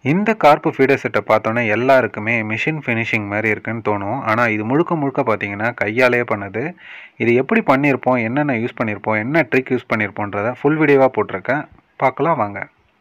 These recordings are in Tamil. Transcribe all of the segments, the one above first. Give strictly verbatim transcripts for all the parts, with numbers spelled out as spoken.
இந்த கார்ப் ஃபீடர் செட்டை பார்த்தோன்னே எல்லாருக்குமே மிஷின் ஃபினிஷிங் மாதிரி இருக்குன்னு தோணும். ஆனால் இது முழுக்க முழுக்க பார்த்தீங்கன்னா கையாலேயே பண்ணுது. இது எப்படி பண்ணியிருப்போம், என்னென்ன யூஸ் பண்ணியிருப்போம், என்ன ட்ரிக் யூஸ் பண்ணியிருப்போன்றதை ஃபுல் வீடியோவாக போட்டிருக்கேன். பார்க்கலாம் வாங்க.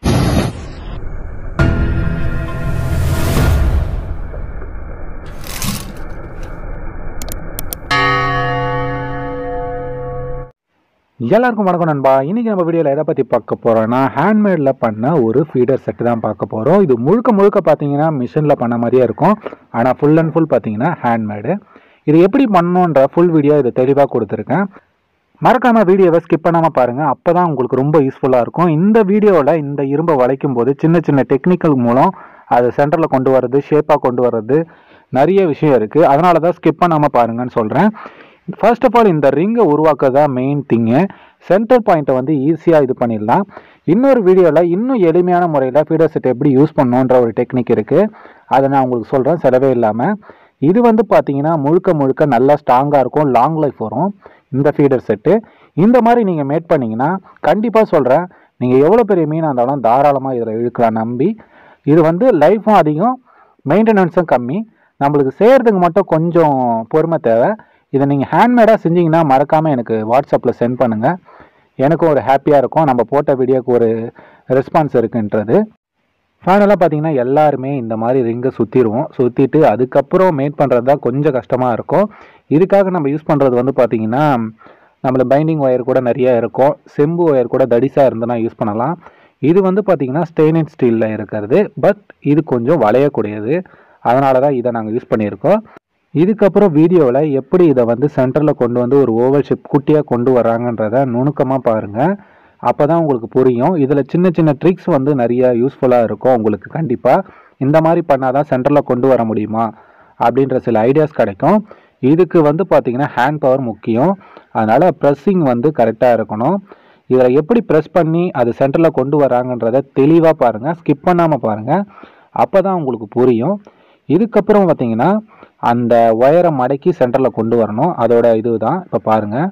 எல்லாருக்கும் வணக்கம் நண்பா. இன்றைக்கி நம்ம வீடியோவில் எதை பற்றி பார்க்க போகிறோன்னா, ஹேண்ட்மேடில் பண்ண ஒரு ஃபீடர் செட்டு தான் பார்க்க போகிறோம். இது முழுக்க முழுக்க பார்த்தீங்கன்னா மிஷினில் பண்ண மாதிரியே இருக்கும். ஆனால் ஃபுல் அண்ட் ஃபுல் பார்த்தீங்கன்னா ஹேண்ட்மேடு. இது எப்படி பண்ணணுன்ற ஃபுல் வீடியோ இது தெளிவாக கொடுத்துருக்கேன். மறக்காமல் வீடியோவை ஸ்கிப் பண்ணாமல் பாருங்கள். அப்போ தான் உங்களுக்கு ரொம்ப யூஸ்ஃபுல்லாக இருக்கும். இந்த வீடியோவில் இந்த இரும்பை வளைக்கும் போது சின்ன சின்ன டெக்னிக்கல் மூலம் அதை சென்டரில் கொண்டு வர்றது, ஷேப்பாக கொண்டு வர்றது நிறைய விஷயம் இருக்குது. அதனால தான் ஸ்கிப் பண்ணாமல் பாருங்கன்னு சொல்கிறேன். ஃபர்ஸ்ட் ஆஃப் ஆல் இந்த ரிங்கை உருவாக்குறதா மெயின் திங்கு. சென்டர் பாயிண்ட்டை வந்து ஈஸியாக இது பண்ணிடலாம். இன்னொரு வீடியோவில் இன்னும் எளிமையான முறையில் ஃபீடர் செட் எப்படி யூஸ் பண்ணணுன்ற ஒரு டெக்னிக் இருக்குது. அதை நான் உங்களுக்கு சொல்கிறேன் செலவே இல்லாமல். இது வந்து பார்த்தீங்கன்னா முழுக்க முழுக்க நல்லா ஸ்ட்ராங்காக இருக்கும், லாங் லைஃப் வரும் இந்த ஃபீடர் செட்டு. இந்த மாதிரி நீங்கள் மேட் பண்ணிங்கன்னா கண்டிப்பாக சொல்கிறேன், நீங்கள் எவ்வளோ பெரிய மீனாக இருந்தாலும் தாராளமாக இதில் இழுக்கலாம் நம்பி. இது வந்து லைஃப்பும் அதிகம், மெயின்டெனன்ஸும் கம்மி. நம்மளுக்கு செய்கிறதுக்கு மட்டும் கொஞ்சம் பொறுமை தேவை. இதை நீங்கள் ஹேண்ட்மேடாக செஞ்சிங்கன்னா மறக்காமல் எனக்கு வாட்ஸ்அப்பில் சென்ட் பண்ணுங்கள். எனக்கும் ஒரு ஹாப்பியாக இருக்கும், நம்ம போட்ட வீடியோக்கு ஒரு ரெஸ்பான்ஸ் இருக்குன்றது. ஃபைனலாக பார்த்தீங்கன்னா எல்லாருமே இந்த மாதிரி ரிங்கை சுற்றிடுவோம். சுற்றிட்டு அதுக்கப்புறம் மேட் பண்ணுறது தான் கொஞ்சம் கஷ்டமாக இருக்கும். இதுக்காக நம்ம யூஸ் பண்ணுறது வந்து பார்த்திங்கன்னா, நம்மள பைண்டிங் ஒயர் கூட நிறையா இருக்கும். செம்பு ஒயர் கூட தடிசாக இருந்ததுன்னா யூஸ் பண்ணலாம். இது வந்து பார்த்திங்கன்னா ஸ்டெயின்லெஸ் ஸ்டீலில் இருக்கிறது. பட் இது கொஞ்சம் வளையக்கூடியது. அதனால தான் இதை நாங்கள் யூஸ் பண்ணியிருக்கோம். இதுக்கப்புறம் வீடியோவில் எப்படி இதை வந்து சென்டரில் கொண்டு வந்து ஒரு ஓவல் ஷேப் குட்டியாக கொண்டு வராங்கன்றதை நுணுக்கமாக பாருங்கள். அப்போ தான் உங்களுக்கு புரியும். இதில் சின்ன சின்ன ட்ரிக்ஸ் வந்து நிறைய யூஸ்ஃபுல்லாக இருக்கும் உங்களுக்கு. கண்டிப்பாக இந்த மாதிரி பண்ணால் தான் சென்டரில் கொண்டு வர முடியுமா அப்படின்ற சில ஐடியாஸ் கிடைக்கும். இதுக்கு வந்து பார்த்திங்கன்னா ஹேண்ட் பவர் முக்கியம். அதனால் ப்ரெஸ்ஸிங் வந்து கரெக்டாக இருக்கணும். இதில் எப்படி ப்ரெஸ் பண்ணி அது சென்டரில் கொண்டு வராங்கன்றதை தெளிவாக பாருங்கள், ஸ்கிப் பண்ணாமல் பாருங்கள். அப்போ தான் உங்களுக்கு புரியும். இதுக்கப்புறம் பார்த்திங்கன்னா அந்த ஒயரை மடக்கி சென்டரில் கொண்டு வரணும். அதோட இது தான் இப்போ பாருங்கள்.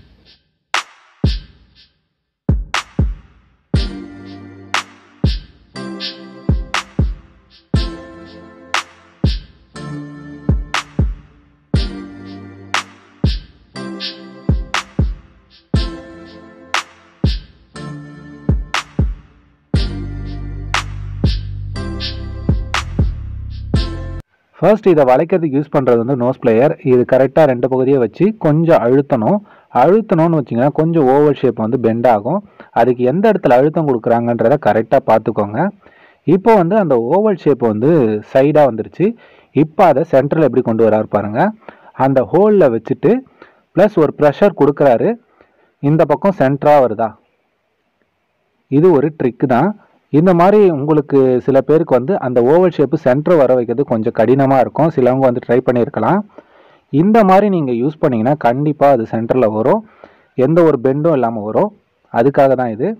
ஃபர்ஸ்ட் இதை வளைக்கிறதுக்கு யூஸ் பண்ணுறது வந்து நோஸ் பிளேயர். இது கரெக்டாக ரெண்டு பகுதியை வச்சு கொஞ்சம் அழுத்தணும். அழுத்தணும்னு வச்சிங்கன்னா கொஞ்சம் ஓவல் ஷேப் வந்து பெண்ட் ஆகும். அதுக்கு எந்த இடத்துல அழுத்தம் கொடுக்குறாங்கன்றதை கரெக்டாக பார்த்துக்கோங்க. இப்போ வந்து அந்த ஓவல் ஷேப் வந்து சைடாக வந்துருச்சு. இப்போ அதை சென்டரில் எப்படி கொண்டு வராரு பாருங்கள். அந்த ஹோலில் வச்சுட்டு ப்ளஸ் ஒரு ப்ரெஷர் கொடுக்குறாரு. இந்த பக்கம் சென்டராக வருதா, இது ஒரு ட்ரிக்கு தான். இந்த மாதிரி உங்களுக்கு சில பேருக்கு வந்து அந்த ஓவல் ஷேப்பு சென்டர் வர வைக்கிறது கொஞ்சம் கடினமாக இருக்கும். சிலவங்க வந்து ட்ரை பண்ணியிருக்கலாம். இந்த மாதிரி நீங்கள் யூஸ் பண்ணிங்கன்னா கண்டிப்பாக அது சென்டரில் வரும், எந்த ஒரு பெண்டும் இல்லாமல் வரும். அதுக்காக தான் இது.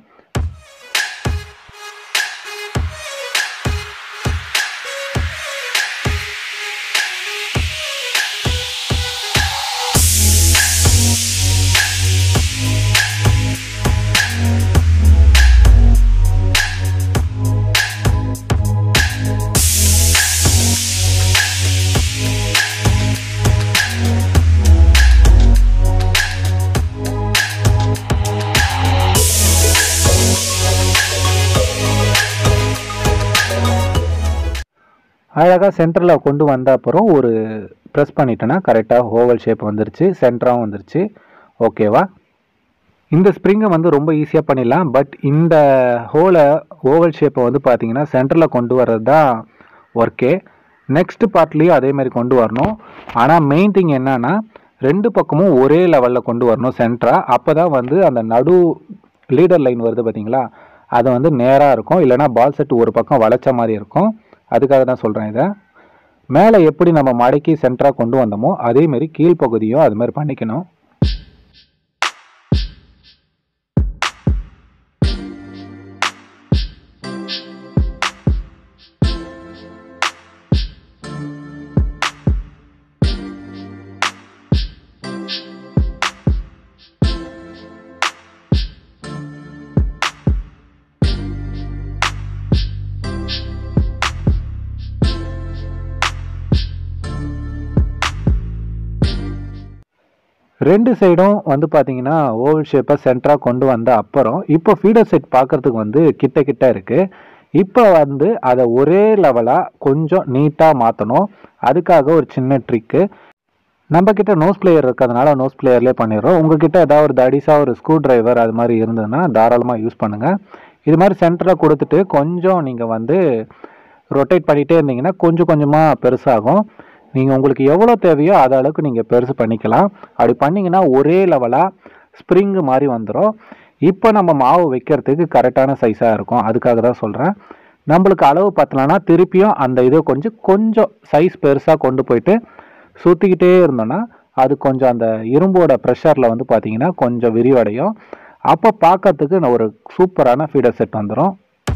அழகாக சென்டரில் கொண்டு வந்த அப்புறம் ஒரு ப்ரெஸ் பண்ணிட்டேன்னா கரெக்டாக ஓவல் ஷேப் வந்துருச்சு, சென்டராகவும் வந்துருச்சு. ஓகேவா? இந்த ஸ்ப்ரிங்கை வந்து ரொம்ப ஈஸியாக பண்ணிடலாம். பட் இந்த ஹோலை ஓவல் ஷேப்பை வந்து பார்த்திங்கன்னா சென்டரில் கொண்டு வர்றது தான் ஒர்க்கே. நெக்ஸ்ட் பார்ட்லேயும் அதே மாதிரி கொண்டு வரணும். ஆனால் மெயின் திங் என்னன்னா, ரெண்டு பக்கமும் ஒரே லெவலில் கொண்டு வரணும் சென்டராக. அப்போ தான் வந்து அந்த நடு லீடர் லைன் வருது பார்த்தீங்களா, அது வந்து நேராக இருக்கும். இல்லைனா பால் செட் ஒரு பக்கம் வளைச்ச மாதிரி இருக்கும். அதுக்காக தான் சொல்கிறேன் இதை. மேலே எப்படி நம்ம மடக்கி சென்டராக கொண்டு வந்தோமோ அதேமாரி கீழ்ப்பகுதியும் அது மாதிரி பண்ணிக்கணும். ரெண்டு சைடும் வந்து பார்த்தீங்கன்னா ஓவல் ஷேப்பை சென்டராக கொண்டு வந்த அப்புறம் இப்போ ஃபீடர் செட் பார்க்குறதுக்கு வந்து கிட்ட கிட்ட இருக்குது. இப்போ வந்து அதை ஒரே லெவலாக கொஞ்சம் நீட்டாக மாற்றணும். அதுக்காக ஒரு சின்ன ட்ரிக்கு. நம்மக்கிட்ட நோஸ் பிளேயர் இருக்கிறதுனால நோஸ் பிளேயர்லேயே பண்ணிடுறோம். உங்ககிட்ட ஏதாவது ஒரு தடிசாக ஒரு ஸ்க்ரூ டிரைவர் அது மாதிரி இருந்ததுன்னா தாராளமாக யூஸ் பண்ணுங்கள். இது மாதிரி சென்டராக கொடுத்துட்டு கொஞ்சம் நீங்கள் வந்து ரொட்டேட் பண்ணிகிட்டே இருந்தீங்கன்னா கொஞ்சம் கொஞ்சமாக பெருசாகும். நீங்கள் உங்களுக்கு எவ்வளோ தேவையோ அது அளவுக்கு நீங்கள் பெருசு பண்ணிக்கலாம். அப்படி பண்ணிங்கன்னா ஒரே லெவலாக ஸ்ப்ரிங்கு மாதிரி வந்துடும். இப்போ நம்ம மாவு வைக்கிறதுக்கு கரெக்டான சைஸாக இருக்கும். அதுக்காக தான் சொல்கிறேன். நம்மளுக்கு அளவு பத்தலைன்னா திருப்பியும் அந்த இதை கொஞ்சம் கொஞ்சம் சைஸ் பெருசாக கொண்டு போயிட்டு சுற்றிக்கிட்டே இருந்தோன்னா அது கொஞ்சம் அந்த இரும்போட ப்ரெஷரில் வந்து பார்த்திங்கன்னா கொஞ்சம் விரிவடையும். அப்போ பார்க்கறதுக்கு ஒரு சூப்பரான ஃபீடர் செட் வந்துடும்.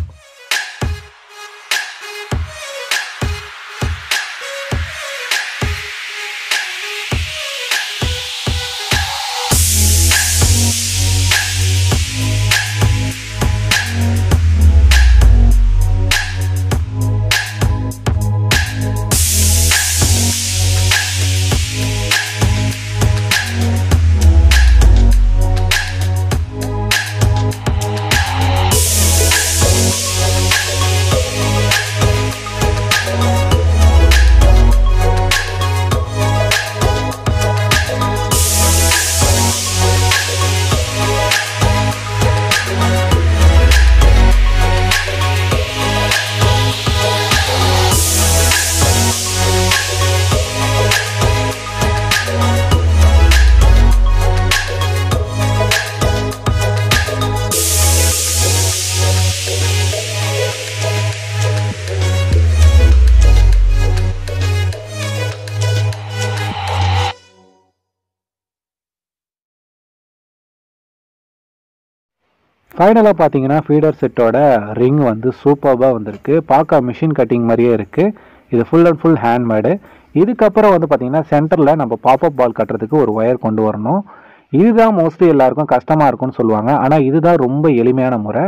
ஃபைனலாக பார்த்தீங்கன்னா ஃபீடர் செட்டோட ரிங் வந்து சூப்பராக வந்திருக்கு. பார்க்க மிஷின் கட்டிங் மாதிரியே இருக்குது. இது ஃபுல் அண்ட் ஃபுல் ஹேண்ட்மேடு. இதுக்கப்புறம் வந்து பார்த்திங்கன்னா சென்டரில் நம்ம பாப்பப் பால் கட்டுறதுக்கு ஒரு ஒயர் கொண்டு வரணும். இதுதான் மோஸ்ட்லி எல்லாருக்கும் கஷ்டமாக இருக்கும்னு சொல்லுவாங்க. ஆனால் இதுதான் ரொம்ப எளிமையான முறை.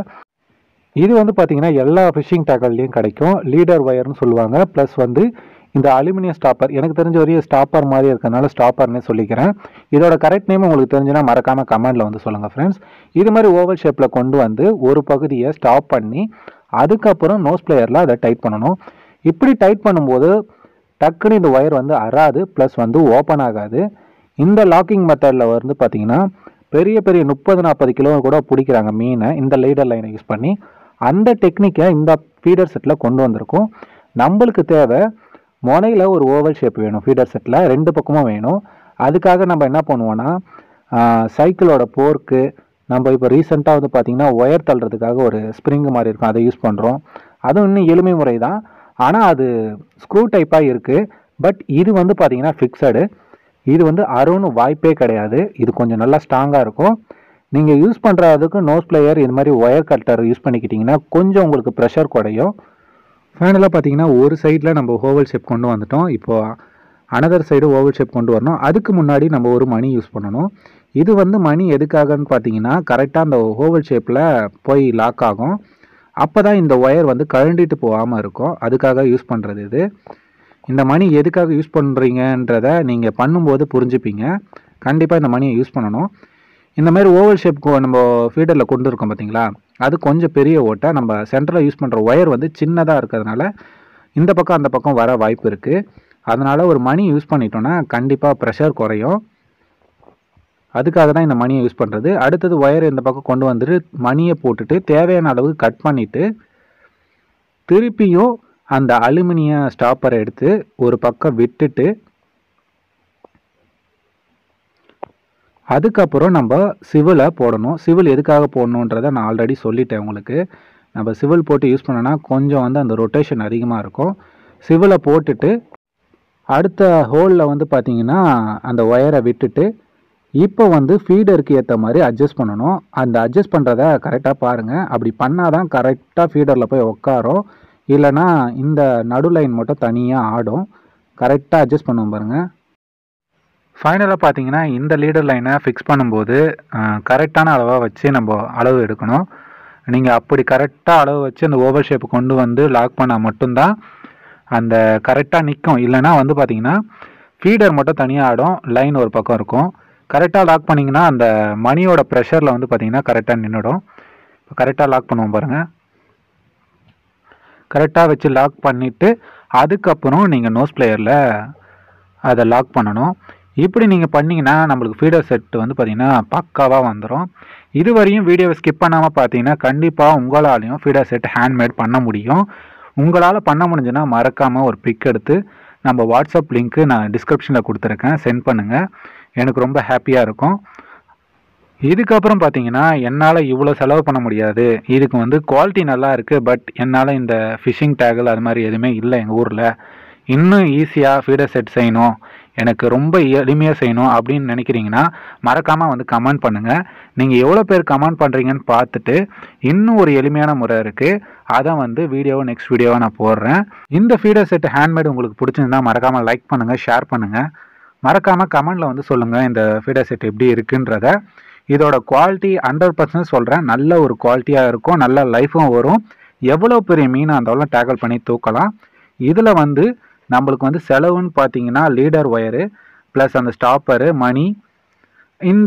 இது வந்து பார்த்திங்கன்னா எல்லா ஃபிஷிங் டேக்கல்லையும் கிடைக்கும். லீடர் ஒயர்னு சொல்லுவாங்க. ப்ளஸ் வந்து இந்த அலுமினியம் ஸ்டாப்பர், எனக்கு தெரிஞ்ச வரையும் ஸ்டாப்பர் மாதிரி இருக்கிறதுனால ஸ்டாப்பர்னே சொல்லிக்கிறேன். இதோட கரெக்ட் நேம் உங்களுக்கு தெரிஞ்சுன்னா மறக்காமல் கமெண்டில் வந்து சொல்லுங்கள் ஃப்ரெண்ட்ஸ். இது மாதிரி ஓவல் ஷேப்பில் கொண்டு வந்து ஒரு பகுதியை ஸ்டாப் பண்ணி அதுக்கப்புறம் நோஸ் பிளேயரில் அதை டைட் பண்ணணும். இப்படி டைட் பண்ணும்போது டக்குன்னு இந்த ஒயர் வந்து அறாது, ப்ளஸ் வந்து ஓப்பன் ஆகாது. இந்த லாக்கிங் மெத்தடில் வந்து பார்த்திங்கன்னா பெரிய பெரிய முப்பது நாற்பது கிலோ கூட பிடிக்கிறாங்க மீனை இந்த லீடர் லைனை யூஸ் பண்ணி. அந்த டெக்னிக்கை இந்த ஃபீடர் செட்டில் கொண்டு வந்திருக்கோம். நம்மளுக்கு தேவை முனையில் ஒரு ஓவல் ஷேப் வேணும். ஃபீடர் செட்டில் ரெண்டு பக்கமும் வேணும். அதுக்காக நம்ம என்ன பண்ணுவோன்னா சைக்கிளோட போர்க்கு நம்ம இப்போ ரீசெண்டாக வந்து பார்த்திங்கன்னா ஒயர் தள்ளுறதுக்காக ஒரு ஸ்ப்ரிங்கு மாதிரி இருக்கும், அதை யூஸ் பண்ணுறோம். அதுவும் இன்னும் எளிமை முறை தான், ஆனால் அது ஸ்க்ரூ டைப்பாக இருக்குது. பட் இது வந்து பார்த்திங்கன்னா ஃபிக்ஸடு. இது வந்து அருன்னு வாய்ப்பே கிடையாது. இது கொஞ்சம் நல்லா ஸ்ட்ராங்காக இருக்கும். நீங்கள் யூஸ் பண்ணுறதுக்கு நோஸ் பிளேயர் இது மாதிரி ஒயர் கட்டர் யூஸ் பண்ணிக்கிட்டிங்கன்னா கொஞ்சம் உங்களுக்கு ப்ரெஷர் குறையும். ஃபைனலாக பார்த்தீங்கன்னா ஒரு சைடில் நம்ம ஓவல் ஷேப் கொண்டு வந்துட்டோம். இப்போது அனதர் சைடு ஓவல் ஷேப் கொண்டு வரணும். அதுக்கு முன்னாடி நம்ம ஒரு மணி யூஸ் பண்ணணும். இது வந்து மணி எதுக்காகன்னு பார்த்தீங்கன்னா கரெக்டாக அந்த ஓவல் ஷேப்பில் போய் லாக் ஆகும். அப்போ தான் இந்த ஒயர் வந்து கழண்டிட்டு போகாமல் இருக்கும். அதுக்காக யூஸ் பண்ணுறது இது. இந்த மணி எதுக்காக யூஸ் பண்ணுறீங்கன்றதை நீங்கள் பண்ணும்போது புரிஞ்சுப்பீங்க. கண்டிப்பாக இந்த மணியை யூஸ் பண்ணணும். இந்த மாதிரி ஓவல் ஷேப் நம்ம ஃபீடரில் கொண்டு இருக்கோம் பார்த்தீங்களா, அது கொஞ்சம் பெரிய ஓட்டை. நம்ம சென்டரில் யூஸ் பண்ணுற ஒயர் வந்து சின்னதாக இருக்கிறதுனால இந்த பக்கம் அந்த பக்கம் வர வாய்ப்பு இருக்குது. அதனால் ஒரு மணி யூஸ் பண்ணிட்டோன்னா கண்டிப்பாக ப்ரெஷர் குறையும். அதுக்காக தான் இந்த மணியை யூஸ் பண்ணுறது. அடுத்தது ஒயர் இந்த பக்கம் கொண்டு வந்துட்டு மணியை போட்டுட்டு தேவையான அளவுக்கு கட் பண்ணிவிட்டு திருப்பியும் அந்த அலுமினிய ஸ்டாப்பரை எடுத்து ஒரு பக்கம் விட்டுட்டு அதுக்கப்புறம் நம்ம சிவிலை போடணும். சிவில் எதுக்காக போடணுன்றதை நான் ஆல்ரெடி சொல்லிட்டேன் உங்களுக்கு. நம்ம சிவில் போட்டு யூஸ் பண்ணோன்னா கொஞ்சம் வந்து அந்த ரொட்டேஷன் அதிகமாக இருக்கும். சிவிலை போட்டுட்டு அடுத்த ஹோலில் வந்து பார்த்திங்கன்னா அந்த ஒயரை விட்டுட்டு இப்போ வந்து ஃபீடருக்கு ஏற்ற மாதிரி அட்ஜஸ்ட் பண்ணணும். அந்த அட்ஜஸ்ட் பண்ணுறத கரெக்டாக பாருங்கள். அப்படி பண்ணால் தான் கரெக்டாக ஃபீடரில் போய் உட்காரும். இல்லைனா இந்த நடு லைன் மட்டும் தனியாக ஆடும். கரெக்டாக அட்ஜஸ்ட் பண்ணுவோம் பாருங்கள். ஃபைனலாக பார்த்தீங்கன்னா இந்த லீடர் லைனை ஃபிக்ஸ் பண்ணும்போது கரெக்டான அளவாக வச்சு நம்ம அளவு எடுக்கணும். நீங்கள் அப்படி கரெக்டாக அளவு வச்சு அந்த ஓவல் ஷேப்பு கொண்டு வந்து லாக் பண்ணால் மட்டும்தான் அந்த கரெக்டாக நிற்கும். இல்லைனா வந்து பார்த்திங்கன்னா ஃபீடர் மட்டும் தனியாக ஆடும், லைன் ஒரு பக்கம் இருக்கும். கரெக்டாக லாக் பண்ணிங்கன்னா அந்த மணியோட ப்ரெஷரில் வந்து பார்த்திங்கன்னா கரெக்டாக நின்றுடும். இப்போ கரெக்டாக லாக் பண்ணுவோம் பாருங்கள். கரெக்டாக வச்சு லாக் பண்ணிவிட்டு அதுக்கப்புறம் நீங்கள் நோஸ் பிளேயரில் அதை லாக் பண்ணணும். இப்படி நீங்கள் பண்ணிங்கன்னா நம்மளுக்கு ஃபீடர் செட்டு வந்து பார்த்திங்கன்னா பக்காவாக வந்துடும். இதுவரையும் வீடியோவை ஸ்கிப் பண்ணாமல் பார்த்தீங்கன்னா கண்டிப்பாக உங்களாலையும் ஃபீடர் செட் ஹேண்ட்மேட் பண்ண முடியும். உங்களால் பண்ண முடிஞ்சுன்னா மறக்காமல் ஒரு பிக் எடுத்து நம்ம வாட்ஸ்அப் லிங்க்கு நான் டிஸ்கிரிப்ஷனில் கொடுத்துருக்கேன், சென்ட் பண்ணுங்கள். எனக்கு ரொம்ப ஹாப்பியாக இருக்கும். இதுக்கப்புறம் பார்த்தீங்கன்னா என்னால் இவ்வளோ செலவு பண்ண முடியாது, இதுக்கு வந்து குவாலிட்டி நல்லா இருக்குது, பட் என்னால் இந்த ஃபிஷிங் டேகில் அது மாதிரி எதுவுமே இல்லை எங்கள் ஊரில், இன்னும் ஈஸியாக ஃபீடர் செட் செய்யணும், எனக்கு ரொம்ப எளிமையாக செய்யணும் அப்படின்னு நினைக்கிறீங்கன்னா மறக்காமல் வந்து கமெண்ட் பண்ணுங்கள். நீங்கள் எவ்வளோ பேர் கமெண்ட் பண்ணுறீங்கன்னு பார்த்துட்டு இன்னும் ஒரு எளிமையான முறை இருக்குது, அதை வந்து வீடியோவை நெக்ஸ்ட் வீடியோவை நான் போடுறேன். இந்த ஃபீடர் செட் ஹேண்ட்மேட் உங்களுக்கு பிடிச்சிருந்தா மறக்காமல் லைக் பண்ணுங்கள், ஷேர் பண்ணுங்கள். மறக்காமல் கமெண்டில் வந்து சொல்லுங்கள் இந்த ஃபீடர் செட் எப்படி இருக்குன்றத. இதோட குவாலிட்டி ஹண்ட்ரட் பர்சன்ட் சொல்கிறேன், நல்ல ஒரு குவாலிட்டியாக இருக்கும், நல்ல லைஃப்பும் வரும். எவ்வளோ பெரிய மீனாக இருந்தாலும் டேக்கிள் பண்ணி தூக்கலாம். இதில் வந்து நம்மளுக்கு வந்து செலவுன்னு பார்த்தீங்கன்னா லீடர் ஒயரு ப்ளஸ் அந்த ஸ்டாப்பரு மணி, இந்த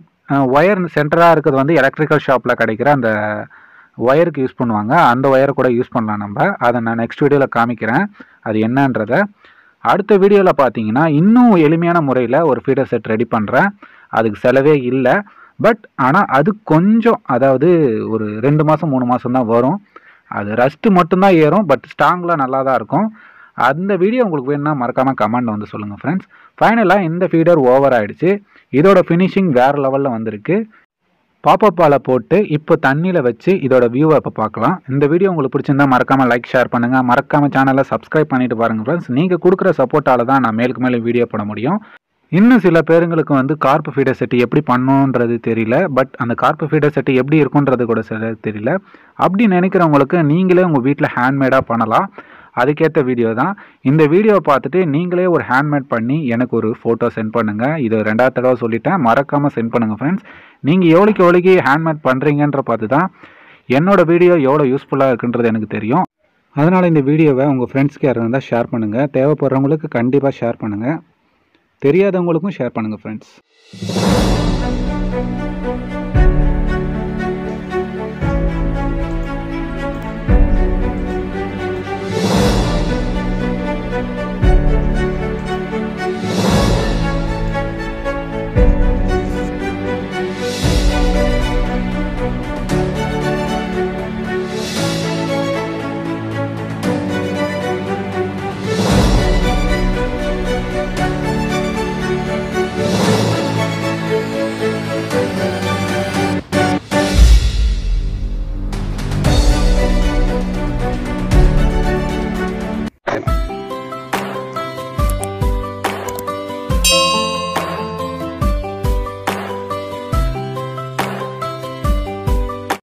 ஒயர் சென்டராக இருக்கிறது வந்து எலக்ட்ரிக்கல் ஷாப்பில் கிடைக்கிற அந்த ஒயருக்கு யூஸ் பண்ணுவாங்க, அந்த ஒயரை கூட யூஸ் பண்ணலாம் நம்ம. அதை நான் நெக்ஸ்ட் வீடியோவில் காமிக்கிறேன் அது என்னன்றதை. அடுத்த வீடியோவில் பார்த்தீங்கன்னா இன்னும் எளிமையான முறையில் ஒரு ஃபீடர் செட் ரெடி பண்ணுறேன். அதுக்கு செலவே இல்லை, பட் ஆனால் அது கொஞ்சம், அதாவது ஒரு ரெண்டு மாதம் மூணு மாதம் தான் வரும். அது ரஸ்ட்டு மட்டும்தான் ஏறும், பட் ஸ்ட்ராங்லாம் நல்லா தான் இருக்கும். அந்த வீடியோ உங்களுக்கு வேணும்னா மறக்காமல் கமெண்ட் வந்து சொல்லுங்கள் ஃப்ரெண்ட்ஸ். ஃபைனலாக இந்த ஃபீடர் ஓவர் ஆகிடுச்சு. இதோட ஃபினிஷிங் வேறு லெவலில் வந்திருக்கு. பாப்பப்பால் போட்டு இப்போ தண்ணியில் வச்சு இதோட வியூவை இப்போ பார்க்கலாம். இந்த வீடியோ உங்களுக்கு பிடிச்சிருந்தா மறக்காமல் லைக் ஷேர் பண்ணுங்கள். மறக்காமல் சேனலை சப்ஸ்கிரைப் பண்ணிட்டு பாருங்கள் ஃப்ரெண்ட்ஸ். நீங்கள் கொடுக்குற சப்போர்ட்டால் தான் நான் மேலுக்கு மேலே வீடியோ போட முடியும். இன்னும் சில பேருங்களுக்கு வந்து கார்ப் ஃபீடர் செட்டு எப்படி பண்ணுன்றது தெரியல, பட் அந்த கார்ப் ஃபீடர் செட்டு எப்படி இருக்குன்றது கூட சில தெரியல. அப்படி நினைக்கிறவங்களுக்கு நீங்களே உங்கள் வீட்டில் ஹேண்ட்மேடாக பண்ணலாம். அதுக்கேற்ற வீடியோ தான் இந்த வீடியோவை பார்த்துட்டு நீங்களே ஒரு ஹேண்ட்மேட் பண்ணி எனக்கு ஒரு ஃபோட்டோ சென்ட் பண்ணுங்கள். இது ரெண்டாவது தடவை சொல்லிட்டேன், மறக்காமல் சென்ட் பண்ணுங்கள் ஃப்ரெண்ட்ஸ். நீங்கள் எவ்வளோக்கு எவ்வளோக்கு ஹேண்ட்மேட் பண்ணுறீங்கன்ற பார்த்து தான் என்னோடய வீடியோ எவ்வளோ யூஸ்ஃபுல்லாக இருக்குன்றது எனக்கு தெரியும். அதனால் இந்த வீடியோவை உங்கள் ஃப்ரெண்ட்ஸ்க்கு யாராக இருந்தால் ஷேர் பண்ணுங்கள். தேவைப்படுறவங்களுக்கு கண்டிப்பாக ஷேர் பண்ணுங்கள். தெரியாதவங்களுக்கும் ஷேர் பண்ணுங்கள் ஃப்ரெண்ட்ஸ்.